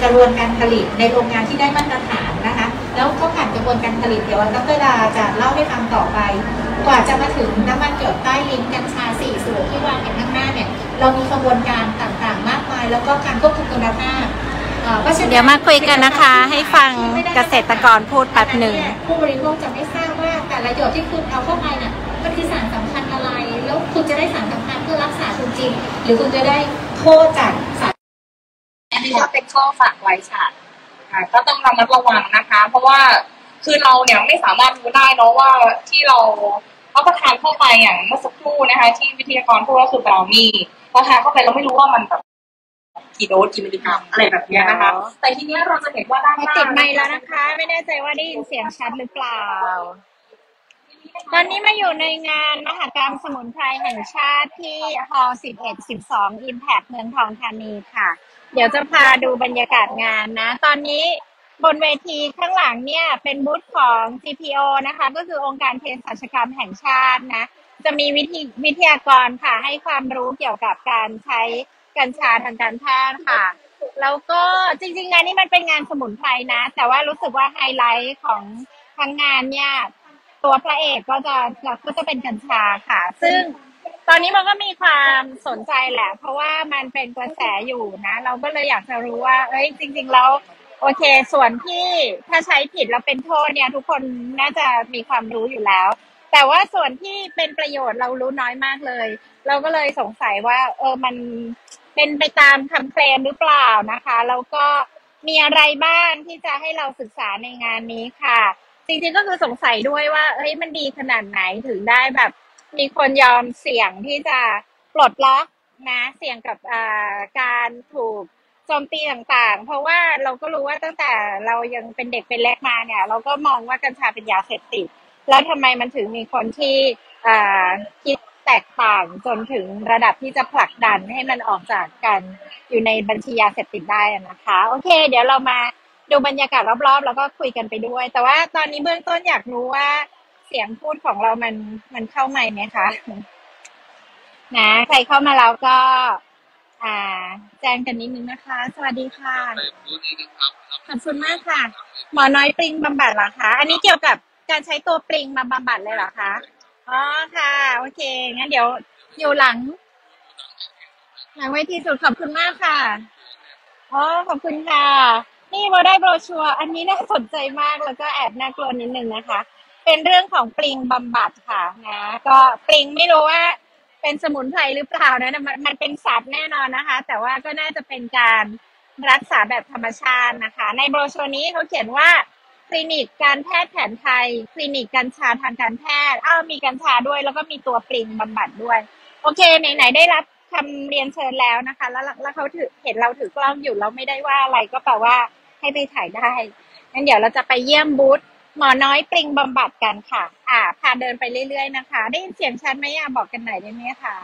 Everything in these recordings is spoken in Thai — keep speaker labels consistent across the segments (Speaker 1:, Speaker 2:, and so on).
Speaker 1: กระบวนการผลิตในโรงงานที่ได้มาตรฐานนะคะแล้วก็ผ่านกระบวนการผลิตเดี๋ยวดร.ดาจะเล่าให้ฟังต่อไปกว่าจะมาถึงน้ำมันหยดใต้ลิ้นกัญชา4 สูตรที่วางอยู่ข้างหน้าเนี่ยเรามีกระบวนการต่างๆมากมายแล้วก็การควบคุมคุณภาพ
Speaker 2: เดี๋ยวมาคุยกันนะคะให้ฟังเกษตรกรพูดแป๊บหนึ่ง
Speaker 1: ผู้บริโภคจะไม่ทราบว่าแต่ละหยดที่คุณเอาเข้าไปน่ะมันคือสารสำคัญอะไรแล้วคุณจะได้สารสำคัญเพื่อรักษาคุณจริงหรือคุณจะได้โทษจากสาร
Speaker 3: อันนี้ก็เป็นข้อฝากไว้ค่ะก็ต้องระมัดระวังนะคะเพราะว่าคือเราเนี่ยไม่สามารถรู้ได้เนาะว่าที่เรารับประทานเข้าไปอย่างเมื่อสักครู่นะคะที่วิทยากรพูดก็คือบราวนี่พอทานเข้าไปเราไม่รู้ว่ามันแบบกี่โดสกี่มิลลิกรัมอะไรแบบนี้นะคะแต่ทีนี้เราจะเห็นว่าด้านหน้า
Speaker 2: ติดไมค์แล้วนะคะไม่แน่ใจว่าได้ยินเสียงชัดหรือเปล่าตอนนี้มาอยู่ในงานมหกรรมสมุนไพรแห่งชาติที่ฮอ11-12 Impact เมืองทองธานีค่ะเดี๋ยวจะพาดูบรรยากาศงานนะตอนนี้บนเวทีข้างหลังเนี่ยเป็นบูธของ CPO นะคะก็คือองค์การเภสัชกรรมแห่งชาตินะจะมีวิทยากรค่ะให้ความรู้เกี่ยวกับการใช้กัญชาทางการแพทย์ค่ะแล้วก็จริงๆงานนี้มันเป็นงานสมุนไพรนะแต่ว่ารู้สึกว่าไฮไลท์ของทั้งงานเนี่ยตัวพระเอกก็จะเป็นกัญชาค่ะซึ่งตอนนี้มันก็มีความสนใจแหละเพราะว่ามันเป็นกระแสอยู่นะเราก็เลยอยากจะรู้ว่าจริงๆแล้วโอเคส่วนที่ถ้าใช้ผิดแล้วเป็นโทษเนี่ยทุกคนน่าจะมีความรู้อยู่แล้วแต่ว่าส่วนที่เป็นประโยชน์เรารู้น้อยมากเลยเราก็เลยสงสัยว่ามันเป็นไปตามคำเคลมหรือเปล่านะคะแล้วก็มีอะไรบ้างที่จะให้เราศึกษาในงานนี้ค่ะจริงๆก็คือสงสัยด้วยว่ามันดีขนาดไหนถึงได้แบบมีคนยอมเสี่ยงที่จะปลดล็อกนะเสี่ยงกับการถูกโจมตีต่างๆเพราะว่าเราก็รู้ว่าตั้งแต่เรายังเป็นเด็กเป็นเล็กมาเนี่ยเราก็มองว่ากัญชาเป็นยาเสพติดแล้วทำไมมันถึงมีคนที่คิดแตกต่างจนถึงระดับที่จะผลักดันให้มันออกจากกันอยู่ในบัญชียาเสพติดได้นะคะโอเคเดี๋ยวเรามาดูบรรยากาศรอบๆแล้วก็คุยกันไปด้วยแต่ว่าตอนนี้เบื้องต้นอยากรู้ว่าเสียงพูดของเรามันเข้าไมค์ไหมคะนะใครเข้ามาแล้วก็แจ้งกันนิดนึงนะคะสวัสดีค่ะขอบคุณมากค่ะหมอน้อยปริงบำบัดเหรอคะอันนี้เกี่ยวกับการใช้ตัวปริงมาบำบัดเลยเหรอคะอ๋อค่ะโอเคงั้นเดี๋ยวอยู่หลังเวทีสุดขอบคุณมากค่ะอ๋อขอบคุณค่ะนี่เราได้โบรชัวร์อันนี้น่าสนใจมากแล้วก็แอบน่ากลัวนิดนึงนะคะเป็นเรื่องของปลิงบำบัดค่ะนะก็ปลิงไม่รู้ว่าเป็นสมุนไพรหรือเปล่านะมันเป็นสัตว์แน่นอนนะคะแต่ว่าก็น่าจะเป็นการรักษาแบบธรรมชาตินะคะในโบรชัวร์นี้เขาเขียนว่าคลินิกการแพทย์แผนไทยคลินิกกัญชาทางการแพทย์มีกัญชาด้วยแล้วก็มีตัวปลิงบำบัดด้วยโอเคไหนๆได้รับคำเรียนเชิญแล้วนะคะแล้วเขาเห็นเราถือกล้องอยู่เราไม่ได้ว่าอะไรก็แปลว่าให้ไปถ่ายได้งั้นเดี๋ยวเราจะไปเยี่ยมบูธหมอน้อยปลิงบำบัดกันค่ะพาเดินไปเรื่อยๆนะคะได้ยินเสียงชัดไหมบอกกันหน่อยได้ไหมคะ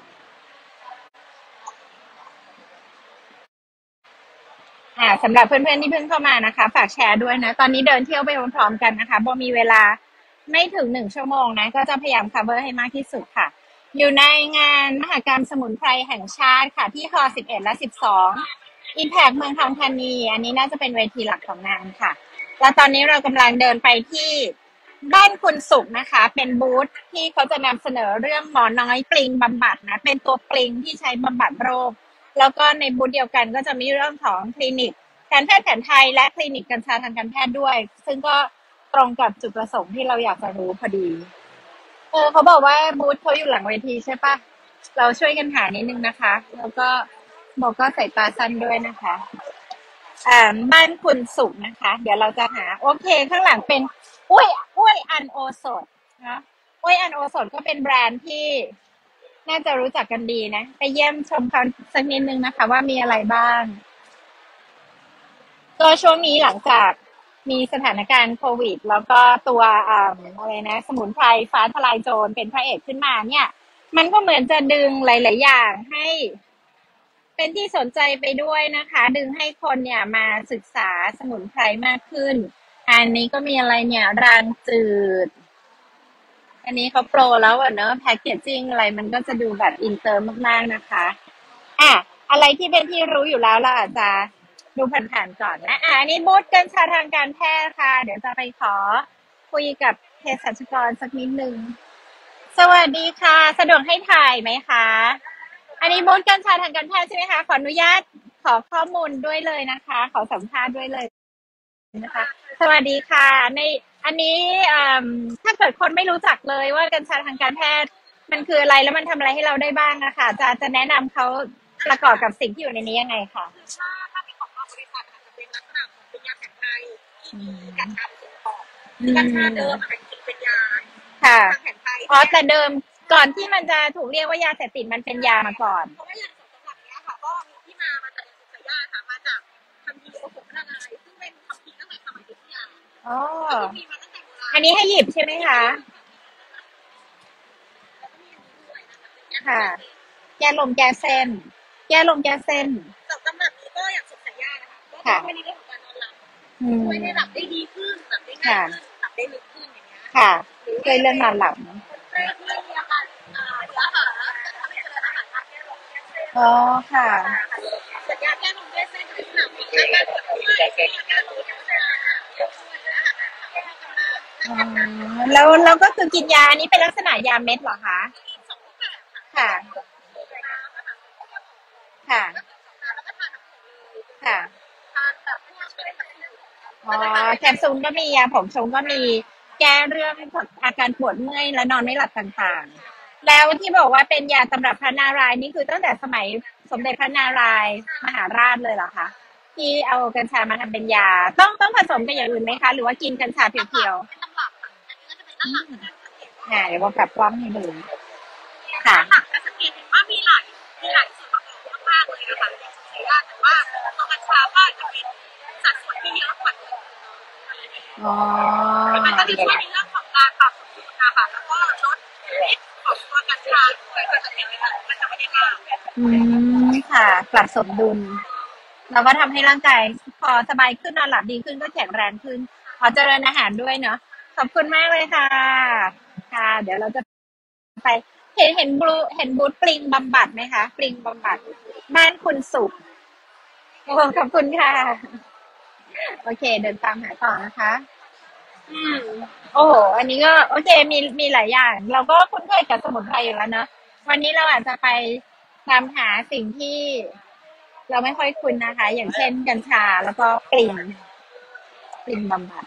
Speaker 2: สำหรับเพื่อนๆที่เพิ่งเข้ามานะคะฝากแชร์ด้วยนะตอนนี้เดินเที่ยวไปพร้อมๆกันนะคะโบมีเวลาไม่ถึง1 ชั่วโมงนะก็จะพยายาม cover ให้มากที่สุดค่ะอยู่ในงานมหกรรมสมุนไพรแห่งชาติค่ะที่ฮอ11และ12 Impact เมืองทองธานีอันนี้น่าจะเป็นเวทีหลักของงานค่ะแล้วตอนนี้เรากำลังเดินไปที่บ้านคุณสุขนะคะเป็นบูธที่เขาจะนำเสนอเรื่องหมอน้อยปลิงบำบัดนะเป็นตัวปลิงที่ใช้บำบัดโรคแล้วก็ในบูธเดียวกันก็จะมีเรื่องของคลินิกการแพทย์แผนไทยและคลินิกกัญชาทางการแพทย์ด้วยซึ่งก็ตรงกับจุดประสงค์ที่เราอยากจะรู้พอดีเขาบอกว่าบูธเขาอยู่หลังเวทีใช่ปะเราช่วยกันหานิดนึงนะคะแล้วก็บอกก็ใส่ตาสั้นด้วยนะคะบ้านคุณสุขนะคะเดี๋ยวเราจะหาโอเคข้างหลังเป็นอ้วยอันโอสดนะอ้วยอันโอสดก็เป็นแบรนด์ที่น่าจะรู้จักกันดีนะไปเยี่ยมชมเขาสักนิดนึงนะคะว่ามีอะไรบ้างก็ช่วงนี้หลังจากมีสถานการณ์โควิดแล้วก็ตัวอะไรนะสมุนไพรฟ้าทลายโจรเป็นพระเอกขึ้นมาเนี่ยมันก็เหมือนจะดึงหลายๆอย่างให้เป็นที่สนใจไปด้วยนะคะดึงให้คนเนี่ยมาศึกษาสมุนไพรมากขึ้นอันนี้ก็มีอะไรเนี่ยรางจืดอันนี้เขาโปรแล้วเนอะแพ็กเกจจิ้งอะไรมันก็จะดูแบบอินเตอร์มากๆนะคะอะไรที่เป็นที่รู้อยู่แล้วเราอาจจะดูผ่านๆก่อนนะอันนี้บูธกัญชาทางการแพทย์ค่ะ เดี๋ยวจะไปขอคุยกับเภสัชกรสักนิดนึงสวัสดีค่ะสะดวกให้ถ่ายไหมคะอันนี้บูธกัญชาทางการแพทย์ใช่ไหมคะขออนุญาตขอข้อมูลด้วยเลยนะคะขอสัมภาษณ์ด้วยเลยนะคะสวัสดีค่ะในอันนี้ถ้าเกิดคนไม่รู้จักเลยว่ากัญชาทางการแพทย์มันคืออะไรแล้วมันทำอะไรให้เราได้บ้างนะคะจะแนะนำเขาประกอบกับสิ่งที่อยู่ในนี้ยังไงคะ
Speaker 3: ถ้าเป็นของเราบริษัทอาจจะเป็นลักษณะของเป็นยาแผนไทย
Speaker 2: อื
Speaker 3: ที่มีกัญ
Speaker 2: ม
Speaker 3: ชาเป็นส่วนประกอบกัญชาเดิมจริงๆเป็นยา
Speaker 2: ค่ะ
Speaker 3: ทางแผนไทย
Speaker 2: อ๋อ
Speaker 3: เนี่ย
Speaker 2: แต่เดิมก่อนที่มันจะถูกเรียกว่ายาเสพติดมันเป็นยามาก่อน
Speaker 3: เพราะว่ายาสมบัติเนี้ยค่ะก็มีที่มาจากสุสยาค่ะมาจากคัมภีร์โอสถนานัยซึ่งเป็นคัมภีร์ตั้งแต่สมัยอยุธยา
Speaker 2: อ๋อ
Speaker 3: ก็คือมีมาตั้งแต่โบราณ
Speaker 2: อันนี้ให้หยิบใช่ไหมคะค่ะแก้ลมแก้เส้นแก้ลมแก้เส้น
Speaker 3: สองตำรับนี้ก็อย่างสุสยานะคะก็จะ
Speaker 2: ค่ะ
Speaker 3: ช่วยในเรื่องของการนอนหลับ
Speaker 2: อื
Speaker 3: ช่วย
Speaker 2: ม
Speaker 3: ให้หลับได้ดีขึ้นหลับได้ง่าย
Speaker 2: ค่ะ
Speaker 3: ขึ้นหลับได้ลึกขึ้นอย่างเงี้ย
Speaker 2: ค่ะ
Speaker 3: หรือ
Speaker 2: ช่วยเรื่องนอนหลับเนอะ
Speaker 3: คนไข้ที่มีอาการเบื่ออาหารจะทำให้เกิดอาหารทางแก้ลมแก้เส้น
Speaker 2: อ๋อค่ะ
Speaker 3: สัญญาแก้ลมแก้เส้นคือสนามบินอาการปวดเมื่อยอาการปวดเมื่อยเจ็บปวดนะคะ
Speaker 2: อ๋อแล้วเราก็คือกินยาอันนี้เป็นลักษณะยาเม็ดเหรอคะ
Speaker 3: สองรูปแบบ
Speaker 2: ค่ะค่ะค่ะ
Speaker 3: ทานแบบพวกช่วยขับผิว
Speaker 2: อ๋อแคปซูลก็มียาผมชงก็มีแก้เรื่องอาการปวดเมื่อยและนอนไม่หลับต่างๆแล้วที่บอกว่าเป็นยาตำรับพระนารายณ์นี่คือตั้งแต่สมัยสมเด็จพระนารายณ์มหาราชเลยเหรอคะที่เอากัญชามาทำเป็นยาต้องผสมกับอย่างอื่นไหมคะหรือว่ากินกัญชาเพียว
Speaker 3: เป็นตำรับค่ะอันนี้ก็จะเป็นตำรับ
Speaker 2: ๆเดี๋ยวเราปรับกล้องให้ดูค่ะ
Speaker 3: หลักจะสังเกตเห็นว่ามีหลายส่วนประกอบมากๆเลยนะคะในสุขภาพแต่ว่าตัวกัญชาก็จะเป็นสัดส่วนที่เยอะกว่า
Speaker 2: อ๋อ
Speaker 3: มันก็จะช่วยในเรื่องของการปรับสมดุลนะคะแล้วก็ลดฤทธิ์ของตัวกัญชาด้วยก็จะเป็นในเรื่องมันจะไม่ได้มาก
Speaker 2: อืค่ะปรับสมดุลเราก็ทำให้ร่างกายพอสบายขึ้นนอนหลับดีขึ้นก็แข็งแรงขึ้นขอเจริญอาหารด้วยเนาะขอบคุณมากเลยค่ะค่ะเดี๋ยวเราจะไปเห็นบูธปลิงบำบัดไหมคะปลิงบำบัดบ้านคุณสุขโอ้ขอบคุณค่ะโอเคเดินตามหาต่อนะคะอืมโอ้โหอันนี้ก็โอเคมีหลายอย่างเราก็คุ้นเคยกับสมุนไพรอยู่แล้วเนอะวันนี้เราอาจจะไปตามหาสิ่งที่เราไม่ค่อยคุ้นนะคะ อย่างเช่นกัญชาแล้วก็ปลิงบำบัด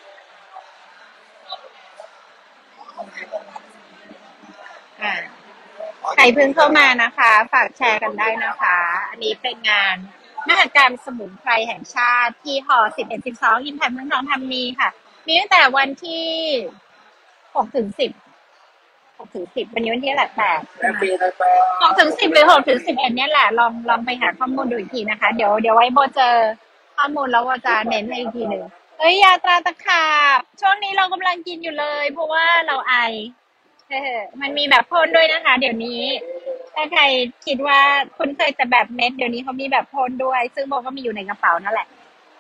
Speaker 2: อ่าใครเพิ่งเข้ามานะคะฝากแชร์กันได้นะคะ อันนี้เป็นงานมหกรรมสมุนไพรแห่งชาติที่ฮ11-12อิมแพคเมืองทองธานีค่ะมีตั้งแต่วันที่6 ถึง 106 ถึง 10วันนี้วันที่อะไหร86 ถึง 10หรือ6 ถึง 11เนี่ยแหละลองไปหาข้อมูลดูอีกทีนะคะเดี๋ยวไว้โบเจอข้อมูลแล้วโบจะเน้นให้อีกทีหนึ่งเอ้ยยาตราตะขาบช่วงนี้เรากำลังกินอยู่เลยเพราะว่าเราไอมันมีแบบพ่นด้วยนะคะเดี๋ยวนี้ถ้าใครคิดว่าคุณเคยแต่แบบเม็ดเดี๋ยวนี้เขามีแบบพ่นด้วยซึ่งโบก็มีอยู่ในกระเป๋านั่นแหละ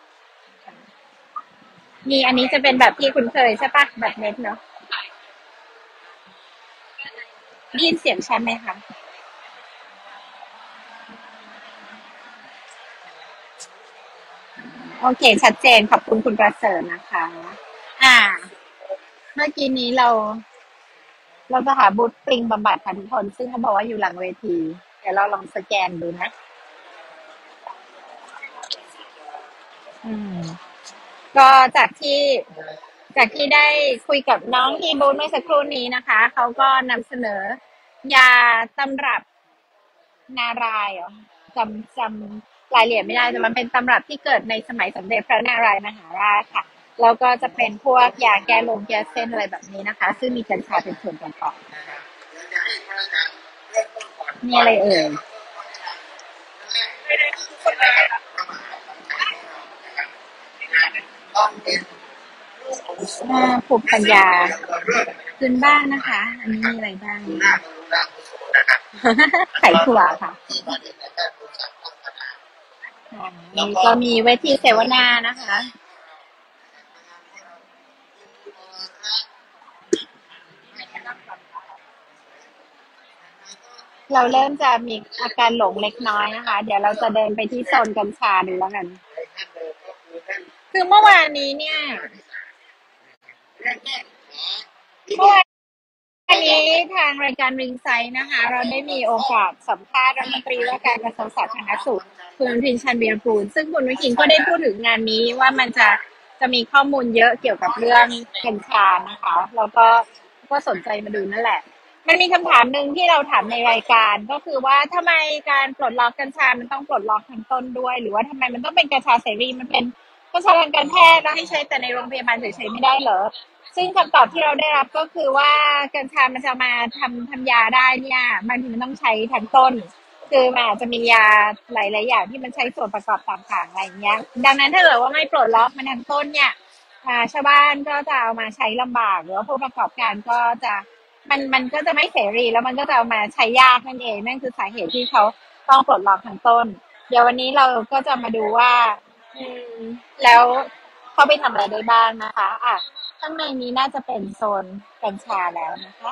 Speaker 2: มีอันนี้จะเป็นแบบที่คุณเคยใช่ปะแบบเม็ดเนาะได้ยินเสียงชัดไหมคะ โอเคชัดเจนขอบคุณคุณประเสริฐนะคะอ่าเมื่อกี้นี้เราจะหาบูธปริงบำบัดค่ะทุกคนซึ่งเขาบอกว่าอยู่หลังเวทีเดี๋ยวเราลองสแกนดูนะอืมก็จากที่ได้คุยกับน้องที่บูธเมื่อสักครู่นี้นะคะเขาก็นำเสนอยาตำรับนารายณ์เหรอจำรายละเอียดไม่ได้แต่มันเป็นตำรับที่เกิดในสมัยสมเด็จพระนารายณ์มหาราชค่ะแล้วก็จะเป็นพวกยาแก้ลมแก้เส้นอะไรแบบนี้นะคะซึ่งมีกัญชาเป็นส่วนประกอบมีอะไรเอ่ยภูมิปัญญาพื้นบ้านนะคะอันนี้มีอะไรบ้างไข่ถั่วค่ะนี่ก็มีเวทีเสวนานะคะเราเริ่มจะมีอาการหลงเล็กน้อยนะคะเดี๋ยวเราจะเดินไปที่โซนกัญชาดูแล้วกันคือเมื่อวานนี้เนี่ยเมื่อวานนี้ทางรายการริงไซด์นะคะ เราได้มีโอกาสสัมภาษณ์รัฐมนตรีว่าการกระทรวงสาธารณสุขคุณอนุทินชาญวีรกูลซึ่งคุณวิกินก็ได้พูดถึงงานนี้ว่ามันจะมีข้อมูลเยอะเกี่ยวกับเรื่องกัญชานะคะแล้วก็สนใจมาดูนั่นแหละมันมีคำถามหนึ่งที่เราถามในรายการก็คือว่าทำไมการปลดล็อกกัญชามันต้องปลดล็อกทั้งต้นด้วยหรือว่าทำไมมันต้องเป็นกัญชาเสรีมันเป็นกัญชาทางการแพทย์แล้วให้ใช้แต่ในโรงพยาบาลเฉยๆไม่ได้เหรอซึ่งคำตอบที่เราได้รับก็คือว่ากัญชามันจะมาทำยาได้เนี่ยบางทีมันต้องใช้ทั้งต้นคือมันอาจจะมียาหลายๆอย่างที่มันใช้ส่วนประกอบต่างๆอะไรอย่างเงี้ยดังนั้นถ้าเกิดว่าไม่ปลดล็อกมันทั้งต้นเนี่ยชาวบ้านก็จะเอามาใช้ลำบากหรือว่าผู้ประกอบการก็จะมันก็จะไม่เสรีแล้วมันก็จะเอามาใช้ยากนั่นเองนั่นคือสาเหตุที่เขาต้องปลดล็อกทั้งต้นเดี๋ยววันนี้เราก็จะมาดูว่าแล้วเขาไปทำอะไรได้บ้างนะคะข้างในนี้น่าจะเป็นโซนกัญชาแล้วนะคะ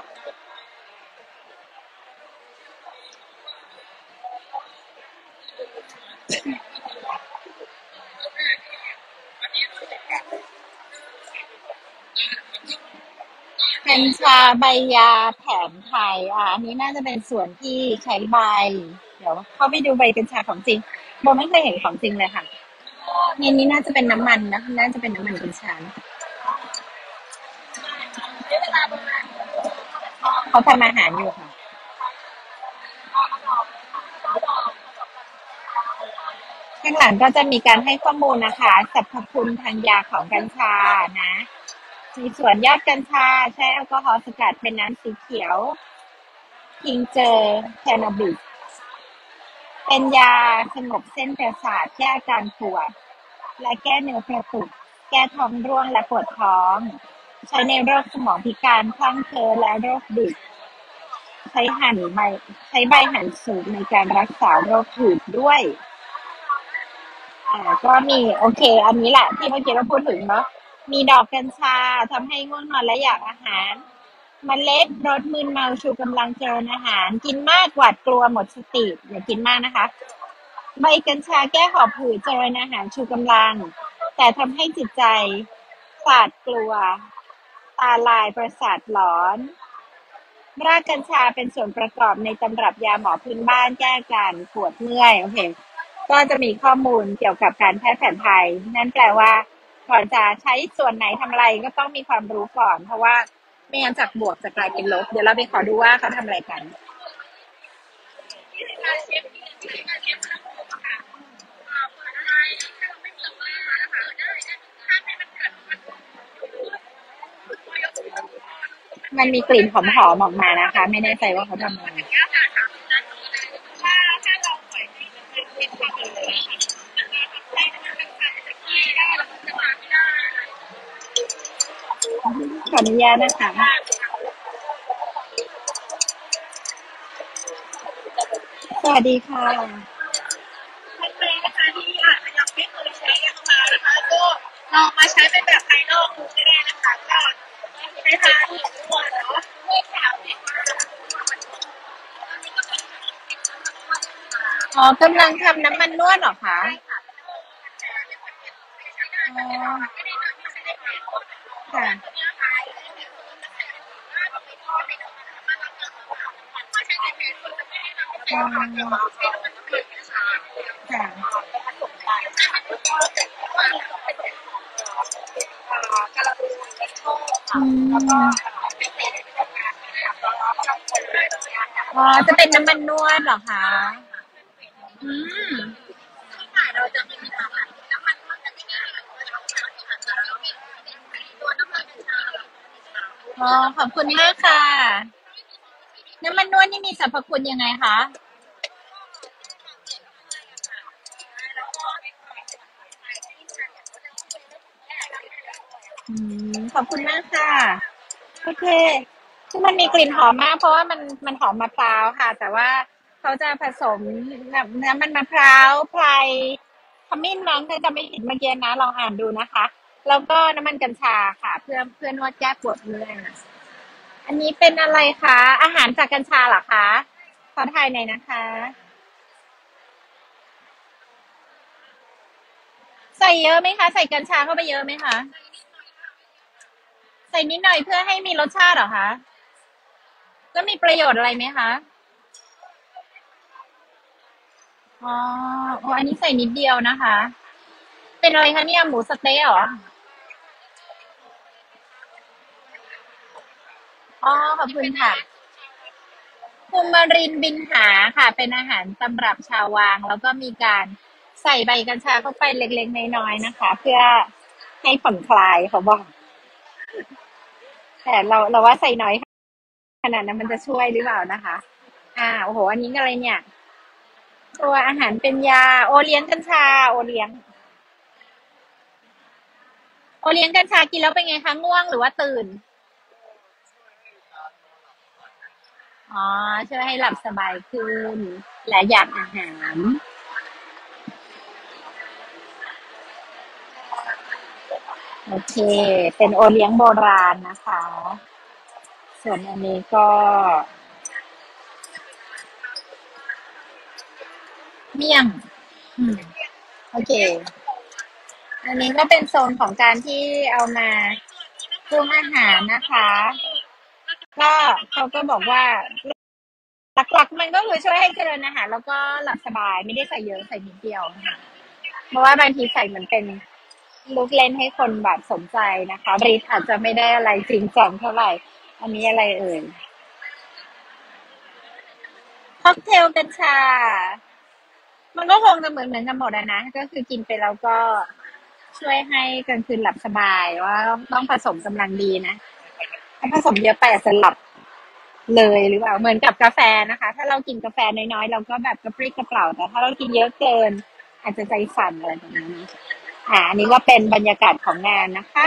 Speaker 2: กัญชาใบยาแผนไทยอันนี้น่าจะเป็นส่วนที่ใช้ใบเดี๋ยวเข้าไปดูใบกัญชาของจริงโบไม่เคยเห็นของจริงเลยค่ะนี่น่าจะเป็นน้ำมันนะน่าจะเป็นน้ำมันกัญชาเขาทำอาหารอยู่ค่ะข้างหลังก็จะมีการให้ข้อมูลนะคะสรรพคุณทางยาของกัญชานะมีส่วนยอดกัญชาใช้แอลกอฮอล์สกัดเป็นน้ำสีเขียวทิงเจอร์แคนาบิสเป็นยาสงบเส้นประสาทแก้อาการปวดและแก้เนื้อกระตุกแก้ท้องร่วงและปวดท้องใช้ในโรคสมองพิการคลั่งเพ้อและโรคบิดใช้ใบหั่นสูงในการรักษาโรคหืดด้วยก็มีโอเคอันนี้แหละที่เมื่อกี้เราพูดถึงเนาะมีดอกกัญชาทำให้ง่วงนอนและอยากอาหารเมล็ดรสมึนเมาชูกำลังเจริญอาหารกินมากหวาดกลัวหมดสติอย่ากินมากนะคะใบกัญชาแก้หอบหืดเจริญอาหารชูกำลังแต่ทำให้จิตใจสาดกลัวตาลายประสาทหลอนรากกัญชาเป็นส่วนประกอบในตำรับยาหมอพื้นบ้านแก้การปวดเมื่อยโอเคก็จะมีข้อมูลเกี่ยวกับการแพทย์แผนไทยนั่นแปลว่าก่อนจะใช้ส่วนไหนทำอะไรก็ต้องมีความรู้ก่อนเพราะว่าไม่งั้นจากบวกจะกลายเป็นลบเดี๋ยวเราไปขอดูว่าเขาทำอะไรกันมันมีกลิ่นหอมๆออกมานะคะไม่แน่ใจว่าเขาทำอะไรขออนุญาตนะคะสวัสดีค่ะ
Speaker 3: ท่านใดนะคะที่อาจจะยังไม่เคยใช้กัญชานะคะก็ลองมาใช้เป็นแบบภายนอกดูก็ได้นะคะก็ใช้ทานทุกวันเนาะไม่แข็ง
Speaker 2: กำลังทำน้ำมันนวดเหรอคะค่ะจะเป็นน้ำมันนวดเหรอคะ
Speaker 3: เราจะไม่มีน้ำมันจะไม่ง่ายตัวน้ำมันกัญชา
Speaker 2: ขอบคุณมากค่ะน้ำมันนวดนี่มีสรรพคุณยังไงคะขอบคุณมากค่ะโอเคคือมันมีกลิ่นหอมมากเพราะว่ามันหอมมะพร้าวค่ะแต่ว่าเขาจะผสมน้ำมันมะพร้าวไพรขมิ้นมั้งถ้าจะไม่ผิดเมื่อกี้นะลองอ่านดูนะคะแล้วก็น้ำมันกัญชาค่ะเพื่อนวดแก้ปวดเมื่อยอันนี้เป็นอะไรคะอาหารจากกัญชาเหรอคะขอถ่ายหน่อยนะคะสใส่เยอะไหมคะใส่กัญชาเข้าไปเยอะไหมคะใส่นิดหน่อยเพื่อให้มีรสชาติเหรอคะแล้วมีประโยชน์อะไรไหมคะอ๋ออ๋ออันนี้ใส่นิดเดียวนะคะ เป็นอะไรคะเนี่ยหมูสะเต๊ะเหรออ๋อขอบคุณค่ะคุมารินบินหาค่ะเป็นอาหารตำรับชาววังแล้วก็มีการใส่ใบกัญชาเข้าไปเล็กๆน้อยๆนะคะเพื่อให้ผ่อนคลายเขาบอกแต่เราว่าใส่น้อยขนาดนั้นมันจะช่วยหรือเปล่านะคะโอ้โหอันนี้อะไรเนี่ยตัวอาหารเป็นยาโอเลี้ยงกัญชาโอเลี้ยงกัญชากินแล้วเป็นไงคะง่วงหรือว่าตื่นอ๋อช่วยให้หลับสบายขึ้นและอยากอาหารโอเคเป็นโอเลี้ยงโบราณนะคะส่วนอันนี้ก็เมี่ยงอืมโอเคอันนี้ก็เป็นโซนของการที่เอามาปรุงอาหารนะคะก็เขาก็บอกว่าหลักๆมันก็คือช่วยให้เจริญอาหารแล้วก็หลับสบายไม่ได้ใส่เยอะใส่นิดเดียวนะคะเพราะว่าบางทีใส่เหมือนเป็นลูกเล่นให้คนแบบสนใจนะคะฤทธิ์อาจจะไม่ได้อะไรจริงจังเท่าไหร่อันนี้อะไรเอ่ยค็อกเทลกัญชามันก็คงจะเหมือนกันหมดนะก็คือกินไปแล้วก็ช่วยให้กลางคืนหลับสบายว่าต้องผสมกำลังดีนะถ้าผสมเยอะไปอาจจะหลับเลยหรือเปล่าเหมือนกับกาแฟนะคะถ้าเรากินกาแฟน้อยๆเราก็แบบกระปรี้กระเปร่าแต่ถ้าเรากินเยอะเกินอาจจะใจสั่นอะไรแบบนี้อันนี้ก็เป็นบรรยากาศของงานนะคะ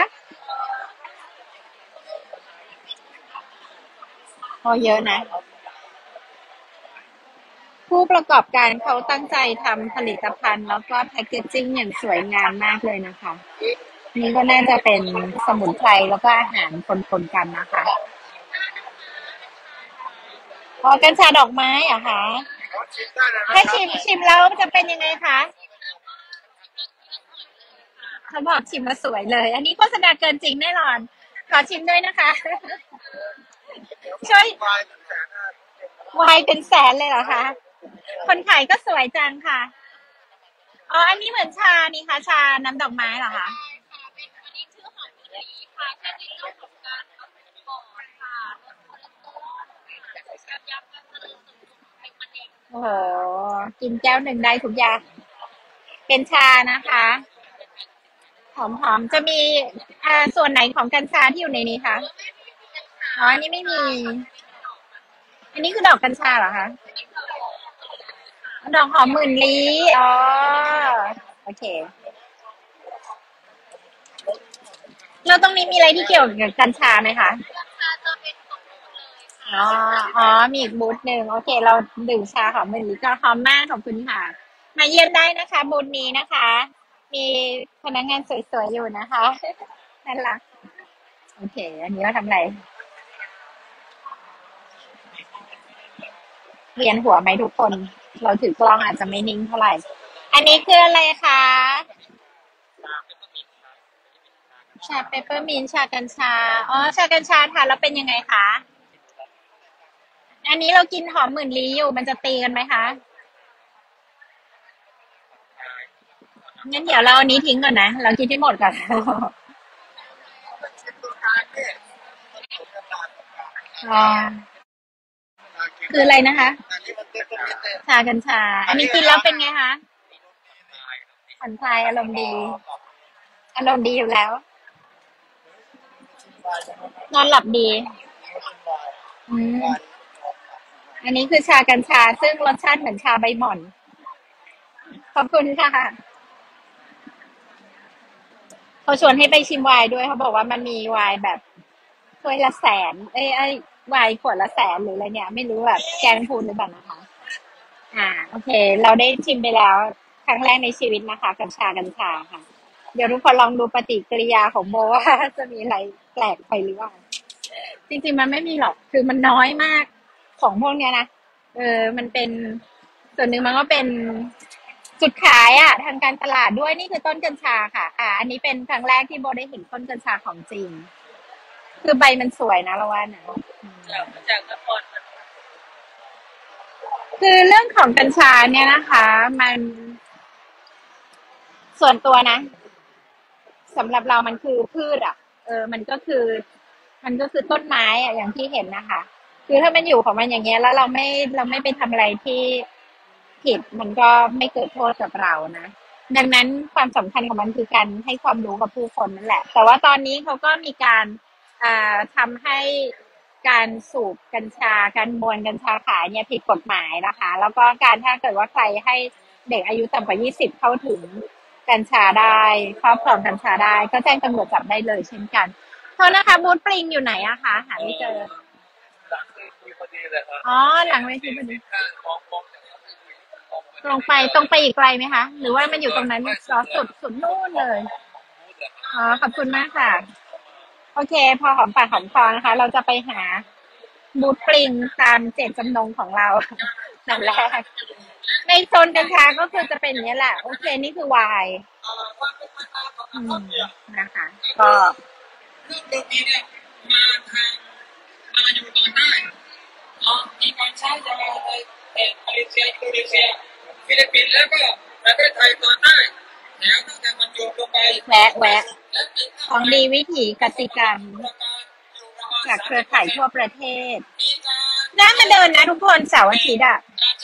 Speaker 2: พอเยอะนะผู้ประกอบการเขาตั้งใจทำผลิตภัณฑ์แล้วก็แพคเกจจิ้งอย่างสวยงามมากเลยนะคะนี่ก็น่าจะเป็นสมุนไพรแล้วก็อาหารปนๆกันนะคะอ๋อกัญชาดอกไม้เหรอะคะถ้าชิมแล้วจะเป็นยังไงคะเขาบอกชิมแล้วสวยเลย อันนี้โฆษณาเกินจริงแน่นอนขอชิมด้วยนะคะช่วยวายเป็นแสนเลยเหรอคะคนขายก็สวยจังค่ะอ๋ออันนี้เหมือนชานี่ค่ะชาน้ำดอกไม้เหรอคะโอ้โหกินแก้วหนึ่งได้ทุกอย่างเป็นชานะคะหอมๆจะมีส่วนไหนของกัญชาที่อยู่ในนี้คะอ๋ออันนี้ไม่มีอันนี้คือดอกกัญชาเหรอคะดอกหอมหมื่นลี้อ๋อโอเคแล้วตรงนี้มีอะไรที่เกี่ยวกับกัญชาไหมคะอ๋ออ๋อมีอีกบูธหนึ่งโอเคเราดื่มชาหอมมะลิก็หอมมากขอบคุณค่ะมาเยี่ยมได้นะคะบูธนี้นะคะมีพนักงานสวยๆอยู่นะคะน่ารักโอเคอันนี้เราทำอะไรเรียนหัวไหมทุกคนเราถือกล้องอาจจะไม่นิ่งเท่าไหร่อันนี้คืออะไรคะชาเปปเปอร์มินต์ชากัญชาอ๋อชากัญชาทานแล้วเป็นยังไงคะอันนี้เรากินหอมหมื่นลี้อยู่มันจะตีกันไหมคะงั้นเดี๋ยวเราอันนี้ทิ้งก่อนนะเรากินให้หมดก่อนอ๋อคืออะไรนะคะชากัญชาอันนี้กินแล้วเป็นไงคะผ่อนคลายอารมณ์ดีอารมณ์ดีอยู่แล้วนอนหลับดีอืมอันนี้คือชากัญชาซึ่งรสชาติเหมือนชาใบหม่อนขอบคุณค่ะเขาชวนให้ไปชิมไวน์ด้วยเขาบอกว่ามันมีไวน์แบบถ้วยละแสนไวน์ขวดละแสนหรืออะไรเนี่ยไม่รู้แบบแกงพูนหรือเปล่านะคะ โอเคเราได้ชิมไปแล้วครั้งแรกในชีวิตนะคะกับชากัญชาค่ะเดี๋ยวทุกคนลองดูปฏิกิริยาของโบว่าจะมีอะไรแปลกไปหรือเปล่าจริงๆมันไม่มีหรอกคือมันน้อยมากของพวกเนี้ยนะมันเป็นส่วนหนึ่งมันก็เป็นจุดขายอ่ะทางการตลาดด้วยนี่คือต้นกัญชาค่ะอันนี้เป็นครั้งแรกที่โบได้เห็นต้นกัญชาของจริงคือใบมันสวยนะเราว่านะจากนครคือเรื่องของกัญชาเนี่ยนะคะ มันส่วนตัวนะสำหรับเรามันคือพืชอ่ะมันก็คือต้นไม้อ่ะอย่างที่เห็นนะคะคือถ้ามันอยู่ของมันอย่างเงี้ยแล้วเราไม่ไปทำอะไรที่ผิดมันก็ไม่เกิดโทษกับเรานะดังนั้นความสำคัญของมันคือการให้ความรู้กับผู้คนนั่นแหละแต่ว่าตอนนี้เขาก็มีการทำให้การสูบกัญชาการมวนกัญชาขายเนี่ยผิดกฎหมายนะคะแล้วก็การถ้าเกิดว่าใครให้เด็กอายุต่ำกว่า20เข้าถึงกัญชาได้ครอบครองกัญชาได้ก็แจ้งตำรวจจับได้เลยเช่นกันโทษนะคะบูธปริงอยู่ไหนอะคะหาไม่เจออ๋อหลังเวทีพอดีตรงไปอีกไกลไหมคะหรือว่ามันอยู่ตรงนั้นสุดนู่นเลยอ๋อขอบคุณมากค่ะโอเคพอหอมปากหอมคอนะคะเราจะไปหาบูธปริงตามเจตจำนงของเรานั่นแหละในโซนกัญชาก็คือจะเป็นอย่างนี้แหละโอเคนี่คือวายนะคะก็
Speaker 3: เรื่องตรงนี้เนี่ยมาทางมาอยู่ตอนได้มีการใช้ยาในมาเลเซียอินโดนีเซียฟิลิปปินส์แล้วก็ประเทศไทยตอนได้แล้วตั้งแต่มันโยนลงไป
Speaker 2: แวะของดีวิถีกติกรรมจากเครือข่ายทั่วประเทศน่ามาเดินนะทุกคนเสาร์อาทิตย์อ่ะ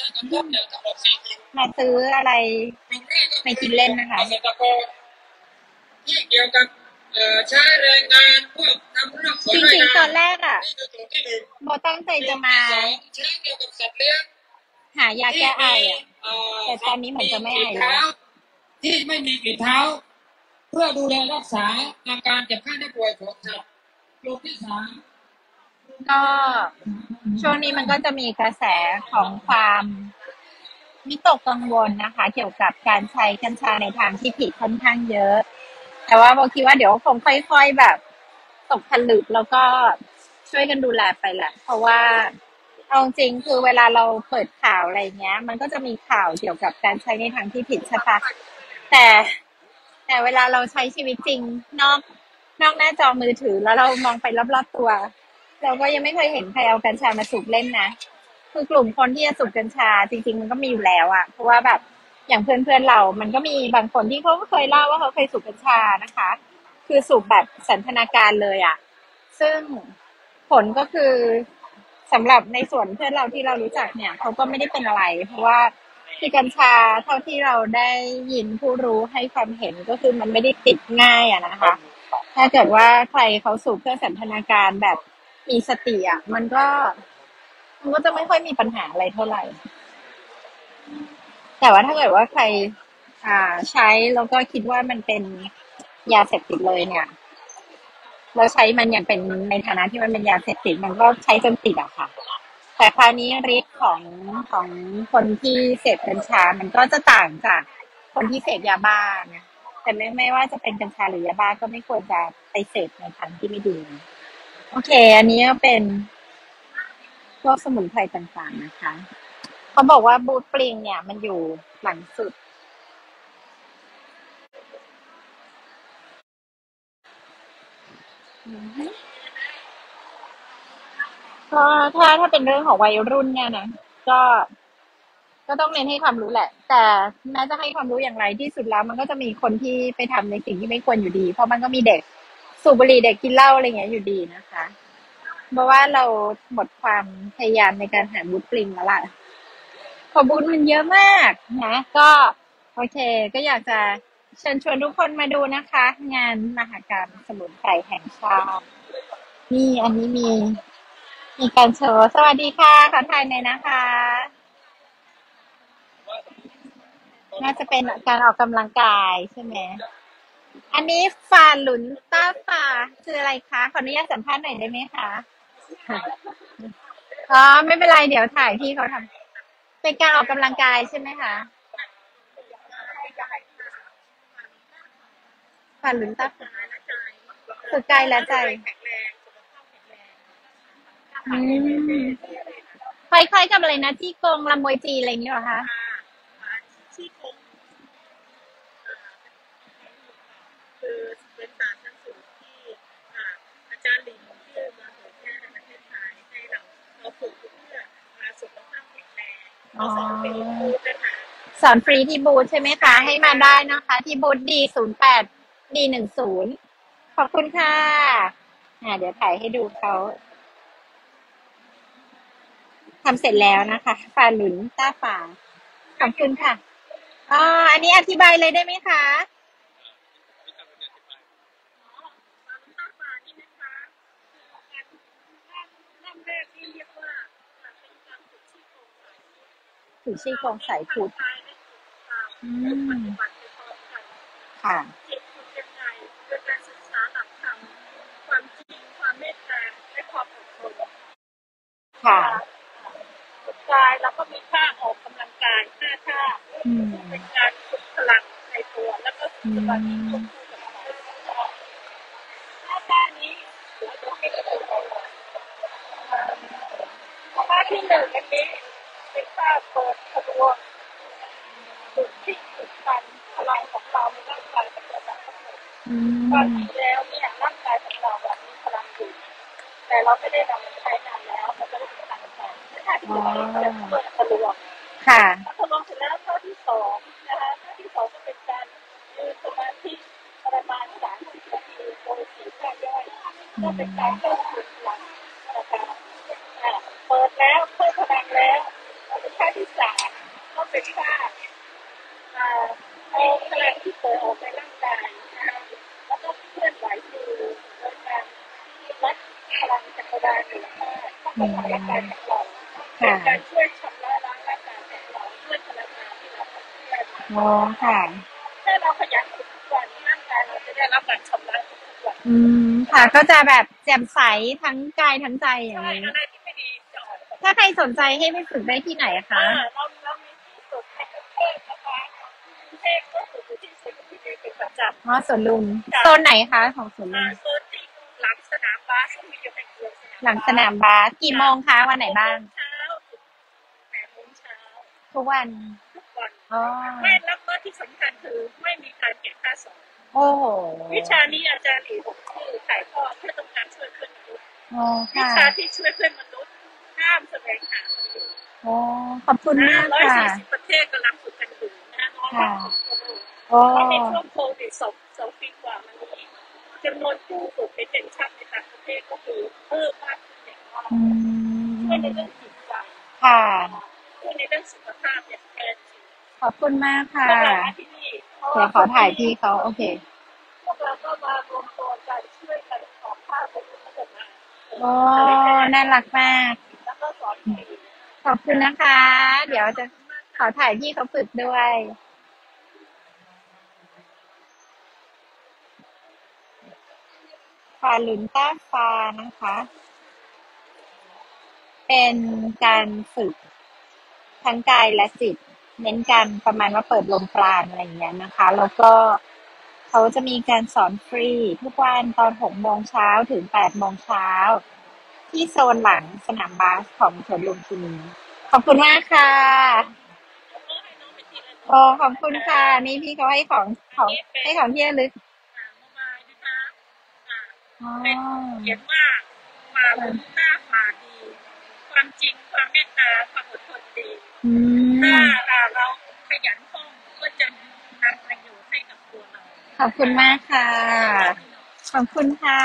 Speaker 2: มาซื้ออะไรไม่กินเล่นนะคะ
Speaker 3: ที่เกี่ยวกับใช้แรงงานพวกทำเรื่อง
Speaker 2: จริงๆตอนแรกอ่ะโบตั้งใจจะมา
Speaker 3: ใช้เกี่ยวกับสัตว์เลี้ยง
Speaker 2: หายาแก้ไออ่ะแต่ตอนนี้เหมือนจะไม่ไอแล้ว
Speaker 3: ที่ไม่มีฝีเท้าเพื่อดูแลรักษาอาการเจ็บไข้ได้ป่วยของสัตว์กลุ่มที่3
Speaker 2: ก็ช่วงนี้มันก็จะมีกระแสของความวิตกกังวลนะคะเกี่ยวกับการใช้กัญชาในทางที่ผิดค่อนข้างเยอะแต่ว่าโบคิดว่าเดี๋ยวคงค่อยๆแบบตกผลึกแล้วก็ช่วยกันดูแลไปแหละเพราะว่าเอาจริงคือเวลาเราเปิดข่าวอะไรเงี้ยมันก็จะมีข่าวเกี่ยวกับการใช้ในทางที่ผิดใช่ปะแต่เวลาเราใช้ชีวิตจริงนอกหน้าจอมือถือแล้วเรามองไปรอบๆตัวเราก็ยังไม่เคยเห็นใครเอากัญชามาสูบเล่นนะคือกลุ่มคนที่จะสูบกัญชาจริงๆมันก็มีอยู่แล้วอะเพราะว่าแบบอย่างเพื่อนๆเรามันก็มีบางคนที่เขาก็เคยเล่าว่าเขาเคยสูบกัญชานะคะคือสูบแบบสันทนาการเลยอะซึ่งผลก็คือสำหรับในส่วนเพื่อนเราที่เรารู้จักเนี่ยเขาก็ไม่ได้เป็นอะไรเพราะว่าที่กัญชาเท่าที่เราได้ยินผู้รู้ให้ความเห็นก็คือมันไม่ได้ติดง่ายอะนะคะถ้าเกิดว่าใครเขาสูบเพื่อสันทนาการแบบมีสติอ่ะมันก็จะไม่ค่อยมีปัญหาอะไรเท่าไหร่แต่ว่าถ้าเกิดว่าใครใช้แล้วก็คิดว่ามันเป็นยาเสพติดเลยเนี่ยเราใช้มันอย่างเป็นในฐานะที่มันเป็นยาเสพติดมันก็ใช้จนติดอะค่ะแต่คราวนี้ฤทธิ์ของคนที่เสพกัญชามันก็จะต่างจากคนที่เสพยาบ้านะแต่ไม่ว่าจะเป็นกัญชาหรือยาบ้าก็ไม่ควรจะไปเสพในทางที่ไม่ดีโอเคอันนี้ก็เป็นพวกสมุนไพรต่างๆนะคะเขาบอกว่าบูธปริงเนี่ยมันอยู่หลังสุดก็ถ้าเป็นเรื่องของวัยรุ่นเนี่ยนะก็ต้องเน้นให้ความรู้แหละแต่แม้จะให้ความรู้อย่างไรที่สุดแล้วมันก็จะมีคนที่ไปทำในสิ่งที่ไม่ควรอยู่ดีเพราะมันก็มีเด็กสูบบุหรี่เด็กกินเหล้าอะไรเงี้ยอยู่ดีนะคะเพราะว่าเราหมดความพยายามในการหาบูธปริงแล้วล่ะขอบูธมันเยอะมากนะก็โอเคก็อยากจะเชิญชวนทุกคนมาดูนะคะ งานมหกรรมสมุนไพรแห่งชาตินี่อันนี้มีการโชว์สวัสดีค่ะขอถ่ายหน่อยนะคะน่าจะเป็นการออกกำลังกายใช่ไหมอันนี้ฟาหลุนต้าฟาคืออะไรคะขออนุญาตสัมภาษณ์หน่อยได้ไหมคะอ๋อไม่เป็นไรเดี๋ยวถ่ายที่เขาทำเป็นการออกกำลังกายใช่ไหมคะฟาหลุนต้าฟาคือกายและใจคล้ายๆกับอะไรนะที่โกงลำมวยจีอะไรอย่างนี้เหรอคะอ๋อ
Speaker 3: สอนฟรีบูธนะคะ
Speaker 2: สอนฟรีที่บูธใช่ไหมคะ ให้มาได้นะคะ ที่บูธD08 D10ขอบคุณค่ะเดี๋ยวถ่ายให้ดูเขาทำเสร็จแล้วนะคะฝาหลุนต้าฝาขอบคุณค่ะอันนี้อธิบายเลยได้ไหมคะ ถือซี่โครงสายพุทธอืมค่ะค่ะ
Speaker 3: กายแล้วก็มีท่าออกกำลังกายท่าเป็นการฝึกพลังในตัวแล้วก็สมาธิควบคู่กับท่านี้เดี๋ยวจะให้ดูท่าที่หนึ่งอันนี้เป็นท่าเปิดทะลวงฝึกที่ฝึกกันพลังของเราในร่างกายจะเกิดจากตอนที่แล้วเนี่ยร่างกายของเราแบบมีพลังอยู่แต่เราไม่ได้นำมาใช้นานแล้วมันก็เลยเป็นการแทนท่าที่หนึ่งจะเปิดทะลวง
Speaker 2: ค่ะ
Speaker 3: ทดลองเสร็จแล้วข้อที่สองนะคะข้อที่สองก็เป็นการยืนสมาธิประมาณ30 นาทีโดยสี่ข้อย่อยก็เป็นการเพิ่มพลังนะคะเปิดแล้วเพิ่มพลังแล้วข้อที่สามก็เป็นท่าเอาพลังที่เปิดออกในร่างกายนะคะแล้วก็เคลื่อนไหวมือโดยการวัดพลังจักรวาลเหนือข้างเข้าไปในร่างกายของเราเป็นการช่วยชำระล้างร่างกายของเราด้วยพลังงานที่เราเคลื่อน
Speaker 2: ค่ะ
Speaker 3: ถ้าเราขยันทุกวันร่างกายเราจะได้รับการชำระทุกวัน
Speaker 2: ค่ะ ก็จะแบบแจ่มใสทั้งกายทั้งใจอย่างนี้
Speaker 3: อะไรที่ไม่ดีจะออก
Speaker 2: ถ้าใครสนใจให้ไปฝึกได้ที่ไหนคะ
Speaker 3: เรามีที่สุดในกรุงเทพนะคะกรุงเทพก็ฝึกอยู่ที่ศูนย์ที่เป็นประจำ
Speaker 2: สวนลุมโซนไหนคะของสวนลุม
Speaker 3: โซนที่หลังสนามบาสมีอยู่แห่งเดียว
Speaker 2: หลังสนามบาสกี่โมงคะวันไหนบ้าง
Speaker 3: เช้า8 โมงเช้า
Speaker 2: ทุกวัน
Speaker 3: ไม่แล้วก็ที่สำคัญคือไม่มีการเก็บค่าสอน
Speaker 2: โอ้โห
Speaker 3: วิชานี้อาจารย์อีกคือถ่ายทอดเพื่อต้องการช่วยเพื่อนมนุษย์วิชาที่ช่วยเพื่อนมนุษย์ห้ามแสวงหา
Speaker 2: ขอบคุณมากค่ะ
Speaker 3: 140 ประเทศกำลังฝึกกันอยู่นะน้องเพราะในช่วงโควิด2 ปีกว่ามานี้จำนวนผู้ฝึกเป็นเด่นชัดในต่างประเทศก็คือเพิ่มมากขึ้นอย่างมากช่วยในเรื่องจิตใจช่วยในเรื่องสุขภาพอย่างแท้จริง
Speaker 2: ขอบคุณมากค่ะเดี๋ยวขอถ่ายที่เขาโอเค
Speaker 3: พวกเราก็มารวมตัวกันช่วยกันออกค่าเป็นพัฒนา
Speaker 2: น่ารักมาก
Speaker 3: แล้วก็สอน
Speaker 2: ขอบคุณนะคะ เดี๋ยวจะขอถ่ายที่เขาฝึกด้วยฟาลุนต้าฟานะคะ เป็นการฝึกทั้งกายและจิตเน้นกันประมาณว่าเปิดลมปราณอะไรอย่างเงี้ยนะคะแล้วก็เขาจะมีการสอนฟรีทุกวันตอน6 โมงเช้าถึง8 โมงเช้าที่โซนหลังสนามบาสของสวนลุมพินีขอบคุณมากค่ะขอบคุณค่ะนี่พี่เขาให้ของที่ระลึก
Speaker 3: เป็นเขียนว่าความหน้าฝาดีความจริงความเมตตาความอดทนดีถ้าเราขยันท่องก็จะนำประโยชน์ให้กับตัวเรา
Speaker 2: ขอบคุณมากค่ะขอบคุณค่ะ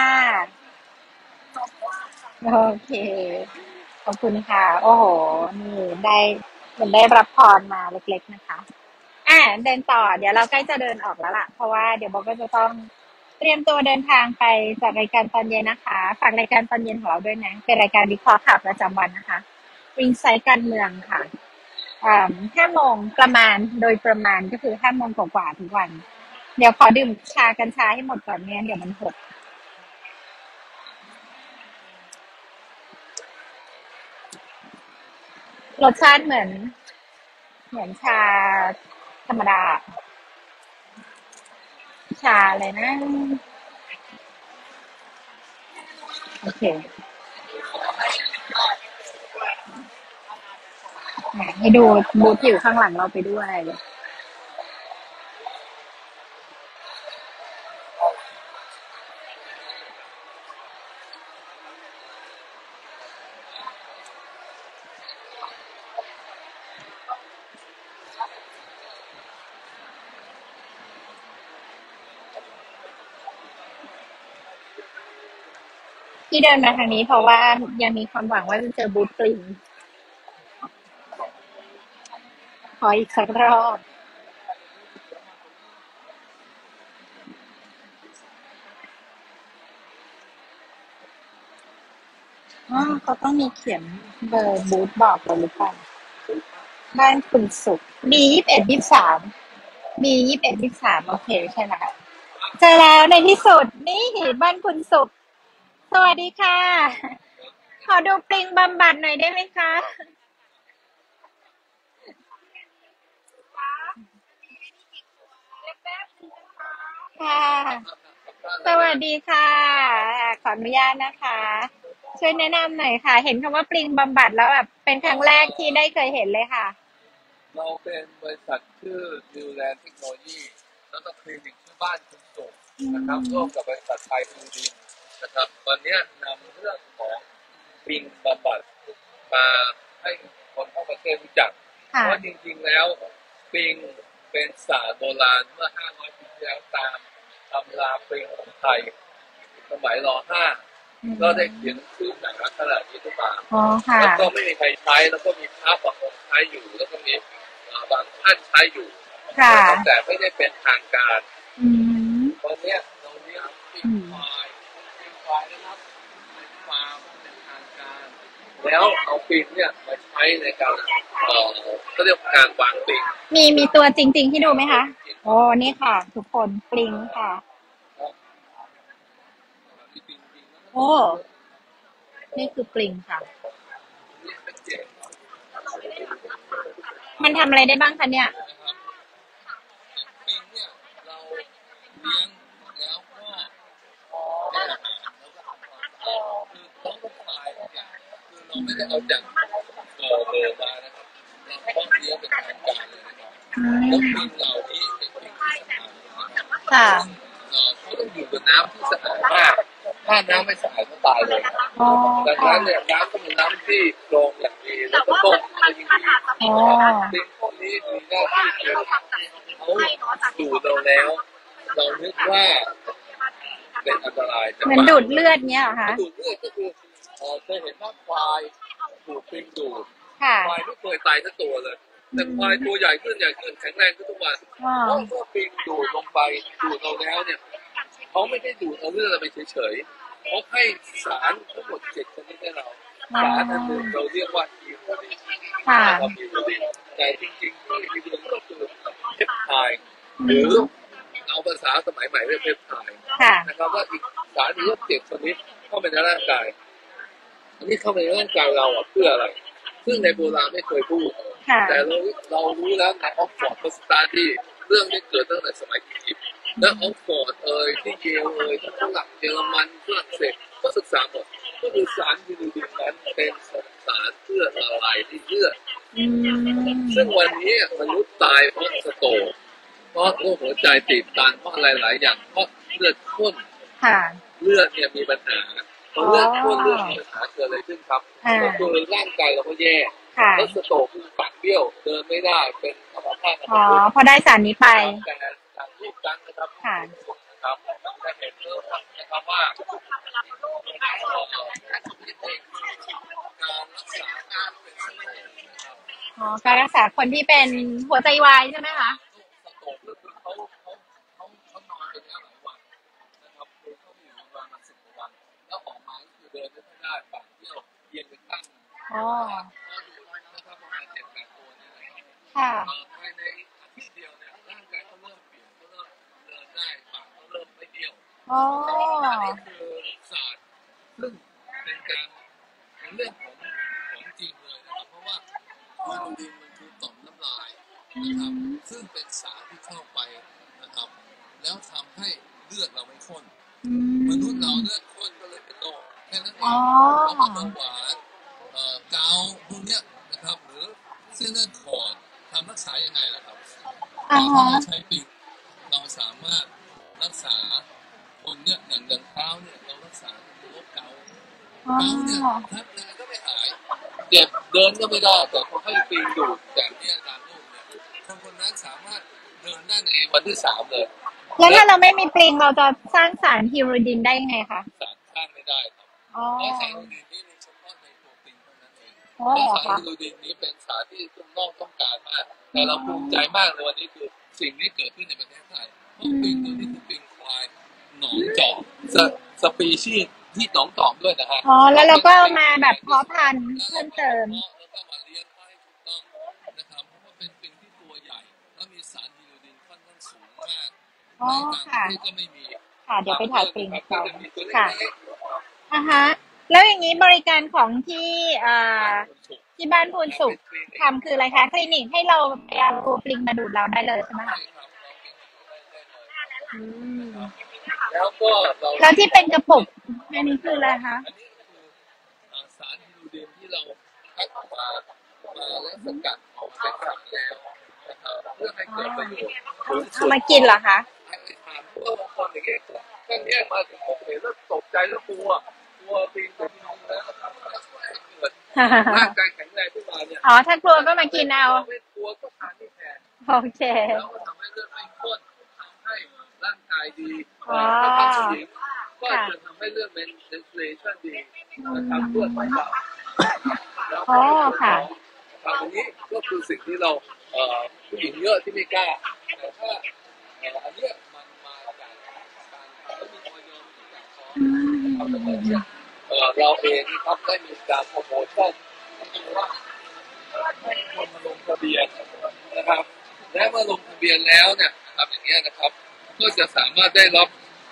Speaker 2: โอเคขอบคุณค่ะโอ้โหนี่ได้รับพรมาเล็กๆนะคะเดินต่อเดี๋ยวเราใกล้จะเดินออกแล้วล่ะเพราะว่าเดี๋ยวโบก็จะต้องเตรียมตัวเดินทางไปจัดรายการตอนเย็นนะคะฝากรายการตอนเย็นของเราด้วยนะเป็นรายการวิเคราะห์ข่าวประจำวันนะคะวิงไซต์การเมืองค่ะ5 โมงประมาณโดยประมาณก็คือ5 โมงกว่าทุกวันเดี๋ยวขอดื่มชากัญชาให้หมดก่อนไม่งั้นเดี๋ยวมันหกรสชาติเหมือนชาธรรมดาชาเลยนะโอเคให้ดูบูธอยู่ข้างหลังเราไปด้วยที่เดินมาทางนี้เพราะว่ายังมีความหวังว่าจะเจอบูธปลิงขออีกสักรอบเขาต้องมีเขียนเบอร์บูธบอกเราหรือเปล่าบ้านคุณสุข B21 23 B21 23โอเคใช่ไหมคะเจอแล้วในที่สุดนี่บ้านคุณสุขสวัสดีค่ะขอดูปลิงบำบัดหน่อยได้ไหมคะค่ะสวัสดีค่ะขออนุญาตนะคะช่วยแนะนำหน่อยค่ะเห็นคำว่าปลิงบำบัดแล้วแบบเป็นครั้งแรกที่ได้เคยเห็นเลยค่ะ
Speaker 4: เราเป็นบริษัทชื่อ New Land Technology แล้วก็คลินิกชื่อบ้านคุณสุขนะครับร่วมกับบริษัทไทยฟูดินนะครับวันนี้นำเรื่องของปิงบำบัดมาให้คนทั้งประเทศรู้จักเพราะจริงๆแล้วปิงเป็นศาสตร์โบราณเมื่อ500 ปีที่แล้วตามตำราปิงของไทยสมัยร.5ก็ได้เขียนชื่อหนังขนาดนี้ขึ้นมาแล้วก็ไม่มีใครใช้แล้วก็มีภาพบางคนใช้อยู่แล้วก็มีบางท่านใช้อยู่แต่ไม่ได้เป็นทางการตอนนี้เราเรียกปิงไฟนะครับเป็นฟาร์มเป็นทางการแล้วเอาปิงเนี่ยมาใช้ในการก็เรียกการวางปิง
Speaker 2: มีตัวจริงๆที่ดูไหมคะโอ้นี่ค่ะทุกคนปลิงค่ะโอ้นี่คือปลิงค่ะมันทำอะไรได้บ้างคะเนี่ย
Speaker 4: ปิงเนี่ยเราเลี้ยงแล้วก็ให้อาหารแล้วก็คือต้องคลายอย่างคือเราไม่ได้เอาจากเบอร์มานะครับเราต้องเลี้ยงเป็นทางการเลยนะครับแล้วปิงเหล่านี้เป็นปิงที่สะอาด
Speaker 2: ค่ะ
Speaker 4: เขาต้องอยู่บนน้ำที่สะอาดมากถ้าน้ำไม่สะอาดก็ตายเลยดังนั้นเนี่ยน้ำต้องเป็นน้ำที่โปร่งอย่างดีแล้วก็ต้มก็ยิ่งดีปิงพวกนี้มีหน้าที่คือเขาดูดเราแล้วเรานึกว่าเป็นอันตราย
Speaker 2: เหมือนดูดเลือดเนี้ยเหรอคะ
Speaker 4: ดูดเลือดก็คือเคยเห็นว่าควายถูกปิงดูดควายไม่เคยตายทั้งตัวเลยแต่ควายตัวใหญ่ขึ้นแข็งแรงขึ้นทุกวันเพราะว่าปิงดูดลงไปดูดเราแล้วเนี่ยเขาไม่ได้ดูดเอาเลือดเราไปเฉยๆเขาให้สารทั้งหมด7 ชนิดให้เราสารอันหนึ่งเราเรียกว่าฮีโมโกลบินแต่จริงๆฮีโมโกลบินก็คือเพปไทด์หรือเอาภาษาสมัยใหม่เรียกเพปไทด์นะครับว่าอีกสารนี้7 ชนิดเข้าไปในร่างกายอันนี้เข้าไปในร่างกายเราเพื่ออะไรซึ่งในโบราณไม่เคยพูดแต่เรารู้แล้วในออกฟอร์ดโพสตาร์ที่เรื่องนี้เกิดตั้งแต่สมัยอียิปต์และออกฟอร์ดที่เยลทั้งฝรั่งเยอรมันฝรั่งเศสก็ศึกษาหมดก็คือสารยูริกนั้นเป็นสารเพื่อละลายที่เลือดซึ่งวันนี้มนุษย์ตายเพราะสโตรกเพราะโรคหัวใจตีบตันเพราะอะไรหลายอย่างเพราะเลือดข้นเลือดเนี่ยมีปัญหาพอเลือดข้นเลือดมีปัญหาเกิดอะไรขึ้นครับก็คือร่างกายเราก็แย่แล้วสโตรกคือปากเบี้ยวเดินไม่ได้เป็นอัมพาต
Speaker 2: พอได้สารนี้ไป
Speaker 4: แต่การรีบตั้งนะครับนะครับจะเห็นนะครับว่าการรักษาการเป็นสโตรก
Speaker 2: การรักษาคนที่เป็นหัวใจวายใช่ไหมคะ
Speaker 4: สโตรกก็คือเขานอนเป็นหลายวันนะครับคือเขาอยู่ประมาณ10 วันแล้วออกมาก็คือเดินไม่ได้ปากเบี้ยวเยียงเป็นตั้งนะครับประมาณ7-8 ตัวเนี่ยนะครับภายในอาทิตย์เดียวเนี่ยร่างกายเขาเริ่มเปลี่ยนเขาเริ่มเดินได้ปากเขาเริ่มไม่เบี้ยวนี่คือศาสตร์ซึ่งเป็นเรื่องของจริงเลยนะครับเพราะว่ายูโรดินมันคือต่อมน้ำลายนะครับซึ่งเป็นสารที่เข้าไปนะครับแล้วทำให้เลือดเราไม่ข้นมนุษย์เราเลือดข้นก็เลยเป็นโรคแค่นั้นเองแล้วก็เบาหวานเกาต์พวกเนี้ยนะครับหรือเส้นเลือดขอดทำรักษายังไงล่ะครับถ้าเราใช้ปิงเราสามารถรักษาคนเนี่ยอย่างเท้าเนี่ยเรารักษาโรคเกาต์เนี่ยทำยังไงก็ไม่หายเจ็บเดินก็ไม่ได้แต่พอให้ปิงดูดแบบนี้ตามรูปเนี่ยคนนั้นสามารถเดินได้ในวันที่3เลย
Speaker 2: แล้วถ้าเราไม่มีปลิงเราจะสร้างสารฮิโรดินได้ยังไงคะ
Speaker 4: สร้างไม่ได้ครับ
Speaker 2: อ๋อ
Speaker 4: เพราะสารฮิโรดินนี่มีเฉพาะในตัวปิงเท่านั้นเอง
Speaker 2: อ๋อ
Speaker 4: เพราะ
Speaker 2: เหรอคะ
Speaker 4: สารฮิโรดินนี้เป็นสารที่คนนอกต้องการมากแต่เราภูมิใจมากในวันนี้คือสิ่งนี้เกิดขึ้นในประเทศไทยเพราะปิงตัวนี้คือปิงควายหนองจอกสปีชีส์ที่หนองจอกด้วยนะฮะ
Speaker 2: อ๋อแล้วเราก็เอามาแบบเพาะพันธุ์เพิ่มเติม
Speaker 4: แล้วก็มาเลี้ยงให้ถูกต้องนะครับเพราะว่าเป็นปิงที่ตัวใหญ่แล้วมีสารฮิโรดินค่อนข้างสูงมาก
Speaker 2: อ๋อ
Speaker 4: ในต่างประ
Speaker 2: ค่ะ
Speaker 4: เทศก็ไม่มี
Speaker 2: ค่ะเดี๋ยวไปถ่ายปิง
Speaker 4: ก็
Speaker 2: ต่อ
Speaker 4: จะมีตัวเ
Speaker 2: ค่ะ
Speaker 4: ล็ก
Speaker 2: อ่ะฮะแล้วอย่างนี้บริการของที่
Speaker 4: ๆ
Speaker 2: ที่บ้านพูนสุข
Speaker 4: เป็นคลินิก
Speaker 2: ทำคืออะไรคะคลินิกให้เราไปเอาตัวปลิงมาดูดเราได้เลยใช่ไหม
Speaker 4: ใช่
Speaker 2: คะ
Speaker 4: ครับเราเป็นได้เลย
Speaker 2: อืม
Speaker 4: นะครับแล้วก็เรา
Speaker 2: แล้วที่เป็นกระปุกอันนี้คืออะไรคะ
Speaker 4: อันนี้คือสารฮิโรดินที่เราคัดมาและสกัดออกเป็นสารแล้วนะครับเพื่อให้
Speaker 2: อ๋อ
Speaker 4: เกิดประโยชน์สูงสุด
Speaker 2: เอามากินเหรอคะ
Speaker 4: ให้ทานเพราะว่าบางคนอย่างเงี้ยท่านแยกมาถึงผมเห็นแล้วตกใจแล้วกลัวปีนไปทีนึงแล้วช่วยให้เกิดร่างกายแข็งแรงขึ้นมาเนี่ย
Speaker 2: อ๋อถ้ากลัวก็มากินเอา
Speaker 4: ไม่กลัวก็ทานที่แทน
Speaker 2: โอเค
Speaker 4: แล้วก็ทำให้เลือดไม่ข้นทำให้ร่างกายดี
Speaker 2: อ๋อ
Speaker 4: ถ้าท่านผู้หญิงก็จะทำให้เลือดเป็นเซนเซชันดีนะครับเลือดไหลเบาแล้ว
Speaker 2: อ๋อค่ะ
Speaker 4: ทางนี้ก็คือสิ่งที่เราผู้หญิงเยอะที่ไม่กล้าแต่ถ้าอันเนี้ยมันมาจากการไม่มีออยล์อย่างพร้อมนะครับแล้วก็เนี่ยเราเองนะครับได้มีการโปรโมชั่นที่ว่าให้คนมาลงทะเบียนนะครับและเมื่อลงทะเบียนแล้วเนี่ยทำอย่างเงี้ยนะครับก็จะสามารถได้รับ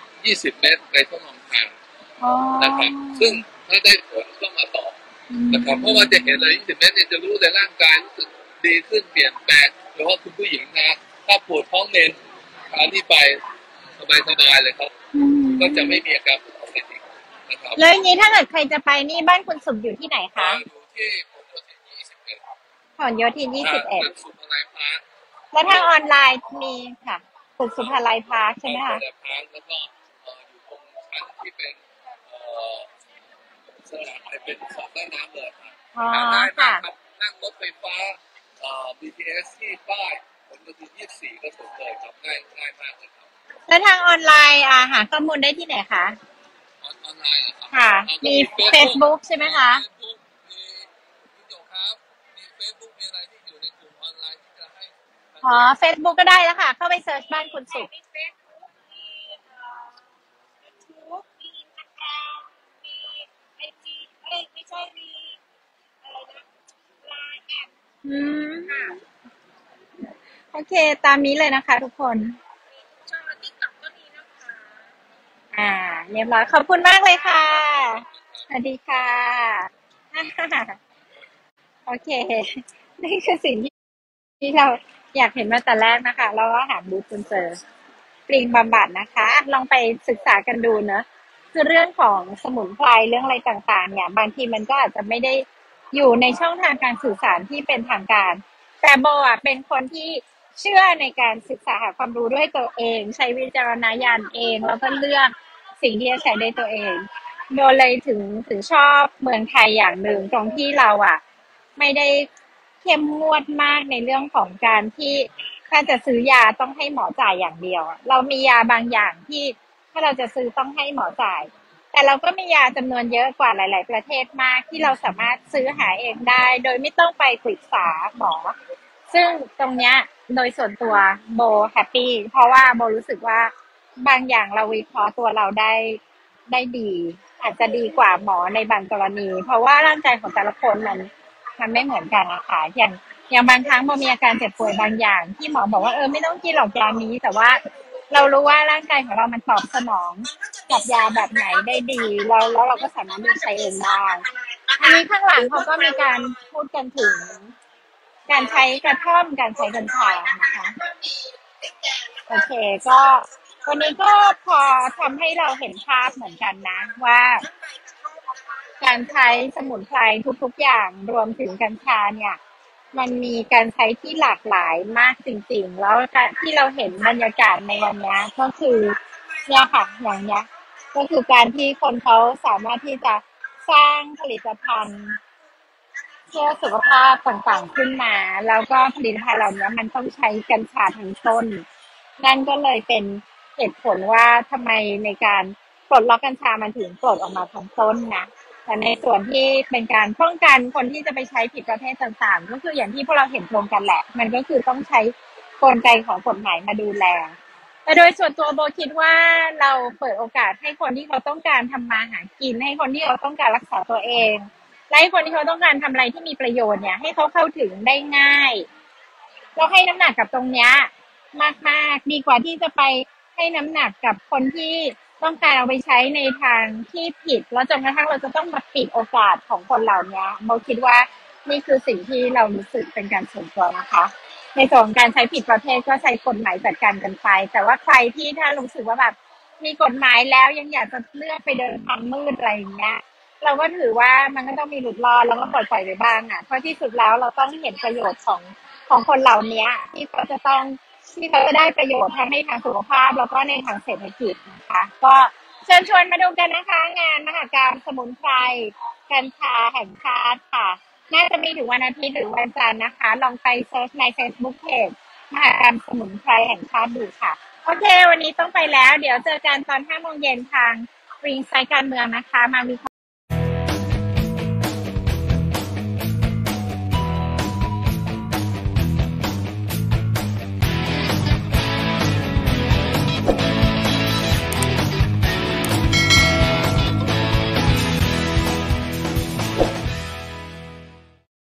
Speaker 4: 20 เม็ดไปทดลองทานนะครับซึ่งถ้าได้ผลก็มาต่อนะครับเพราะว่าจะเห็นเลย20 เม็ดเนี่ยจะรู้เลยร่างกายรู้สึกดีขึ้นเปลี่ยนแปลงโดยเฉพาะคุณผู้หญิงนะถ้าปวดท้องเมนทานที่ไปสบายๆเลยครับก็จะไม่มีอาการปวดท้องเมนอีกนะครับ
Speaker 2: แล้วอย่างนี้ถ้าเกิดใครจะไปนี่บ้านคุณสุขอยู่ที่ไหนคะ
Speaker 4: อยู่ที่
Speaker 2: ผลโยธิน21
Speaker 4: ตึกสุภาลัยพาร์ค
Speaker 2: แล้วทางออนไลน์มีค่ะตึกสุภาลัยพาร์คใช่ไหมคะ
Speaker 4: แล้วก็อยู่ตรงชั้นที่เป็นสนามเป็นสระว่ายน้ำเลย
Speaker 2: อ๋อ
Speaker 4: ง่ายมา
Speaker 2: ค่ะ
Speaker 4: กครับนั่งรถไฟฟ้าBTS ที่ป้ายผลโยธิน24ก็ถึงเลยครับง่ายมากเลยครับ
Speaker 2: แล้วทางออนไลน์หาข้อมูลได้ที่ไหนคะ
Speaker 4: ออนไลน์เหรอครับ
Speaker 2: ค่ะมี Facebook ใช่ไหมคะ
Speaker 4: มีวิดีโอครับมี Facebook มีอะไรที่อยู่ในกลุ่มออนไลน์ที่จะให้
Speaker 2: อ๋อ Facebook ก็ได้แล้วค่ะเข้าไปเซิร์ชบ้านคุณสุขอืมโอเคตามนี้เลยนะคะทุกคนเรียบร้อยขอบคุณมากเลยค่ะสวัสดีค่ะโอเคนี่คือสิ่งที่เราอยากเห็นมาแต่แรกนะคะแล้วก็หาบูธจนเจอปลิงบำบัดนะคะลองไปศึกษากันดูเนอะคือเรื่องของสมุนไพรเรื่องอะไรต่างๆเนี่ยบางทีมันก็อาจจะไม่ได้อยู่ในช่องทางการสื่อสารที่เป็นทางการแต่โบเป็นคนที่เชื่อในการศึกษาหาความรู้ด้วยตัวเองใช้วิจารณญาณเองแล้วก็เลือกสิ่งที่จะใช้ได้ตัวเองโดยเลยถึงชอบเมืองไทยอย่างหนึ่งตรงที่เราไม่ได้เข้มงวดมากในเรื่องของการที่ถ้าจะซื้อยาต้องให้หมอจ่ายอย่างเดียวเรามียาบางอย่างที่ถ้าเราจะซื้อต้องให้หมอจ่ายแต่เราก็มียาจำนวนเยอะกว่าหลายๆประเทศมากที่เราสามารถซื้อหาเองได้โดยไม่ต้องไปปรึกษาหมอซึ่งตรงเนี้ยโดยส่วนตัวโบแฮปปี้เพราะว่าโบรู้สึกว่าบางอย่างเราวิเคราะห์ตัวเราได้ดีอาจจะดีกว่าหมอในบางกรณีเพราะว่าร่างกายของแต่ละคนมันไม่เหมือนกันนะคะอย่างบางครั้งโบมีอาการเจ็บป่วยบางอย่างที่หมอบอกว่าไม่ต้องกินหรอกยานี้แต่ว่าเรารู้ว่าร่างกายของเรามันตอบสนองกับยาแบบไหนได้ดีแล้วเราก็สามารถใช้เองได้อันนี้ข้างหลังเขาก็มีการพูดกันถึงการใช้กระท่อมการใช้กัญชานะคะโอเคก็วันนี้ก็พอทำให้เราเห็นภาพเหมือนกันนะว่าการใช้สมุนไพรทุกๆอย่างรวมถึงกัญชาเนี่ยมันมีการใช้ที่หลากหลายมากจริงๆแล้วการที่เราเห็นบรรยากาศในวันนี้ก็คือเนี่ยค่ะอย่างเนี้ยก็คือการที่คนเขาสามารถที่จะสร้างผลิตภัณฑ์เพื่อสุขภาพต่างๆขึ้นมาแล้วก็ผลิตภัณฑ์เหล่านี้มันต้องใช้กัญชาทั้งต้นนั่นก็เลยเป็นเหตุผลว่าทำไมในการปลดล็อกกัญชามันถึงปลดออกมาทั้งต้นนะแต่ในส่วนที่เป็นการป้องกันคนที่จะไปใช้ผิดประเภทต่างๆก็คืออย่างที่พวกเราเห็นตรงกันแหละมันก็คือต้องใช้กลไกของกฎหมายมาดูแลแต่โดยส่วนตัวโบคิดว่าเราเปิดโอกาสให้คนที่เขาต้องการทำมาหากินให้คนที่เขาต้องการรักษาตัวเองและให้คนที่เขาต้องการทำอะไรที่มีประโยชน์เนี่ยให้เขาเข้าถึงได้ง่ายเราให้น้ำหนักกับตรงเนี้ยมากๆดีกว่าที่จะไปให้น้ำหนักกับคนที่ต้องการเอาไปใช้ในทางที่ผิดแล้วจนกระทั่งเราจะต้องมาปิดโอกาสของคนเหล่านี้โบคิดว่านี่คือสิ่งที่เรารู้สึกเป็นการส่วนตัวนะคะในส่วนของการใช้ผิดประเภทก็ใช้กฎหมายจัดการกันไปแต่ว่าใครที่ถ้ารู้สึกว่าแบบมีกฎหมายแล้วยังอยากจะเลือกไปเดินทางมืดอะไรอย่างเงี้ยเราก็ถือว่ามันก็ต้องมีหลุดรอดแล้วก็ปล่อยไปบ้างอ่ะเพราะที่สุดแล้วเราต้องเห็นประโยชน์ของคนเหล่านี้ที่เขาจะได้ประโยชน์ทั้งในทางสุขภาพแล้วก็ในทางเศรษฐกิจนะคะก็เชิญชวนมาดูกันนะคะงานมหกรรมสมุนไพรกัญชาแห่งชาติค่ะน่าจะมีถึงวันอาทิตย์หรือวันจันทร์นะคะลองไปเซิร์ชใน Facebook Page มหกรรมสมุนไพรแห่งชาติดูค่ะโอเควันนี้ต้องไปแล้วเดี๋ยวเจอกันตอน 5 โมงเย็นทางริงไซด์การเมืองนะคะมาวิเคราะห์